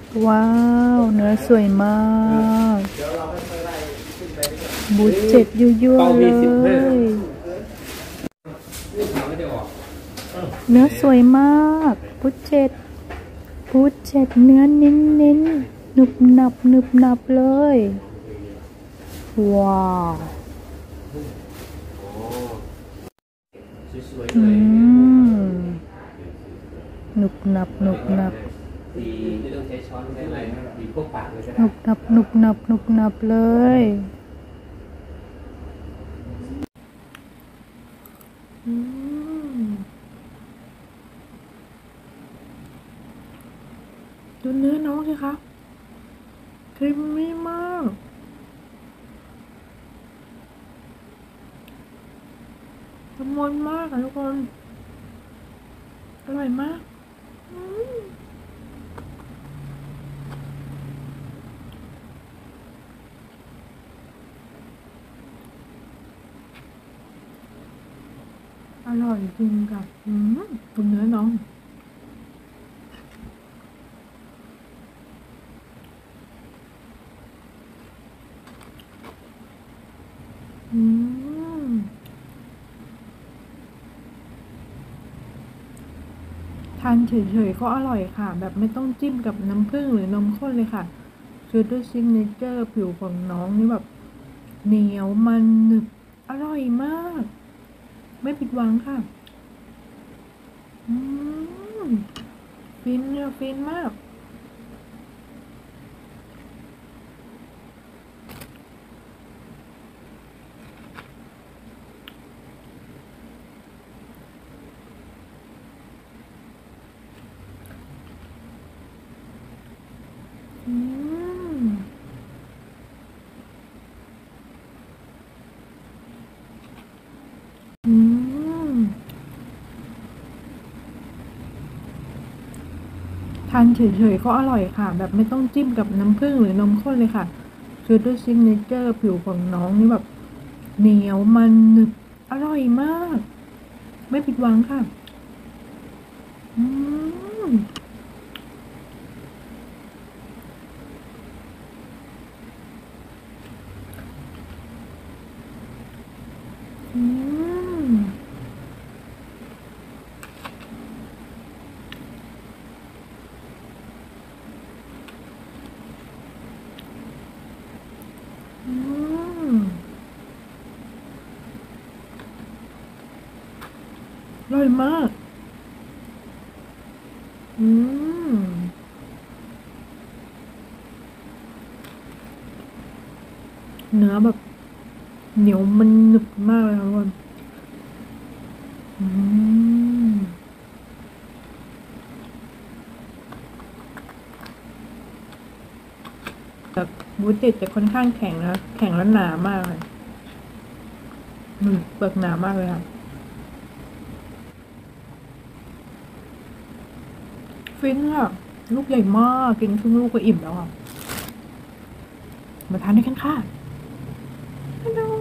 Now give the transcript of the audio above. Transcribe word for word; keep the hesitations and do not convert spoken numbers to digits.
ว้าวเนื้อสวยมากบูทเจ็ดยั่วๆเลยเนื้อสวยมากบูทเจ็ดบูทเจ็ดเนื้อเน้นเน้นหนึบหนับหนึบหนับเลยว้าวอืมหนุบหนับหนุบหนับหนุบหนับหนุบหนับหนุบหนับเลยอืมดูเนื้อน้องสิคะครีมมี่มากละมุนมากค่ะทุกคนอร่อยมากอร่อยจริงค่ะอืมดูเนื้อน้องอืมทานเฉยๆก็อร่อยค่ะแบบไม่ต้องจิ้มกับน้ำผึ้งหรือนมข้นเลยค่ะคือด้วยซิกเนเจอร์ผิวของน้องนี่แบบเหนียวมันหนึบอร่อยมากไม่ผิดหวังค่ะอืมฟินเนี่ยฟินมากอืมอืมทานเฉยๆก็อร่อยค่ะแบบไม่ต้องจิ้มกับน้ำผึ้งหรือนมข้นเลยค่ะคือด้วยซิกเนเจอร์ผิวของน้องนี่แบบเหนียวมันหนึบอร่อยมากไม่ผิดหวังค่ะอืมอืมอืมอร่อยมากอืมเนื้อแบบเหนียวมันหนึบมากเลยค่ะทุกคนอืมแต่บูติดจะค่อนข้างแข็งนะแข็งและหนามากเลยอืมเปลือกหนามากเลยค่ะฟินค่ะลูกใหญ่มากกินครึ่งลูกก็อิ่มแล้วค่ะมาทานด้วยกันค่ะฮัลโหล